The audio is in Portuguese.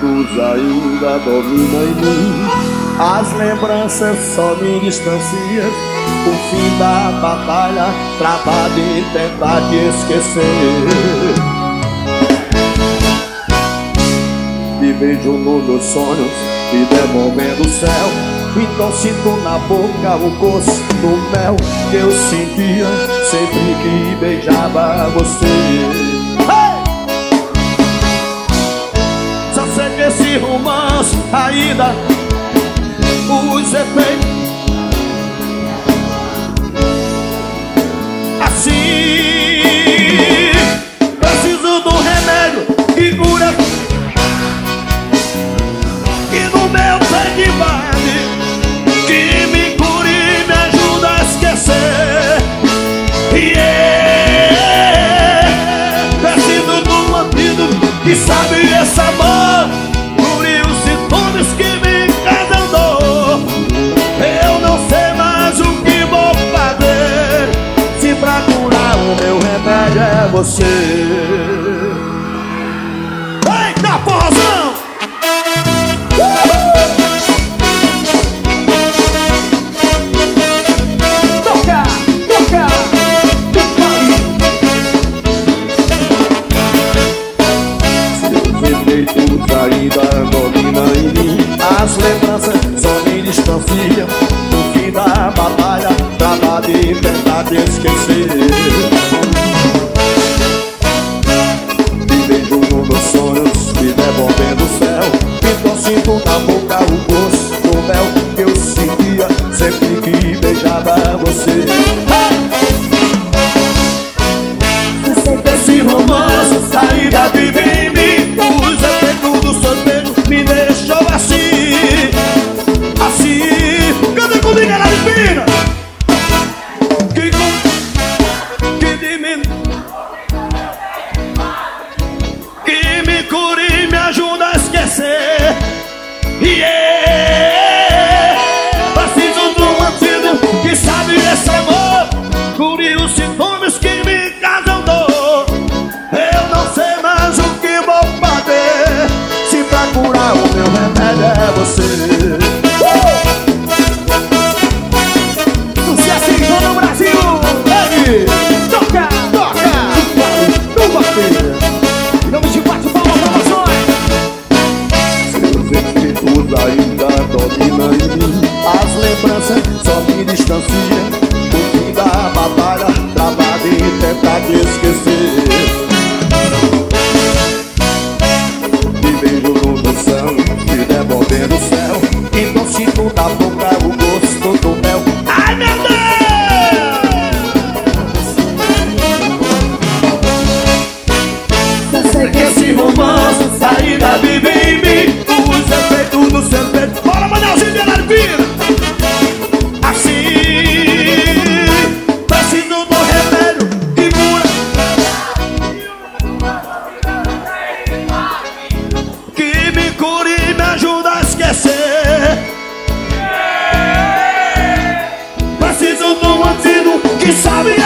defeitos ainda dominam em mim. As lembranças só me distanciam. O fim da batalha travado em tentar te esquecer. Me vejo nos meus sonhos, me devolvendo o céu. Então sinto na boca o gosto do mel que eu sentia sempre que beijava você. Só sei que esse romance ainda os efeitos assim. Preciso de um remédio que cura, que no meu sangue vale, que me cure e me ajuda a esquecer. Preciso de um antídoto que sabe esse amor, cure os sintomas que me causam dor. Eu não sei mais o que vou fazer, se pra curar o meu remédio é você. Eita, porrazão! Toca, toca, seus defeitos ainda dominam em mim. As lembranças só me distanciam. No fim da batalha, travado e tentar te esquecer. Me vejo nos meus sonhos, me devolvendo o céu. Então sinto na boca o gosto do mel que eu sentia sempre que beijava você. Esse romance ainda vive em mim. Os efeitos do sorvete me deixou assim, assim. Canta comigo, ela divina. Que me cure e me ajuda a esquecer. Preciso de um antídoto que sabe esse amor, cure os sintomas que me causam dor. Eu não sei mais o que vou fazer, se pra curar o meu remédio é você. Sucesso em todo o Brasil. Ei, toca, toca, tumba, filha. Em nome de Bate Palma Promoções. Seus efeitos ainda dominam em mim. As lembranças só me distanciam. O fim da batalha travado em tentar te esquecer. Me vejo no noção, me devolvendo o céu. Então sinto na boca o gosto do mel. Ai, meu Deus! Eu sei que esse romance ainda vive em mim. Os efeitos do seu peito. Bora, Manelzinho de Araripina! Assim, preciso do remédio que cura, que me cure e me ajuda a esquecer. Preciso de um antídoto que sabe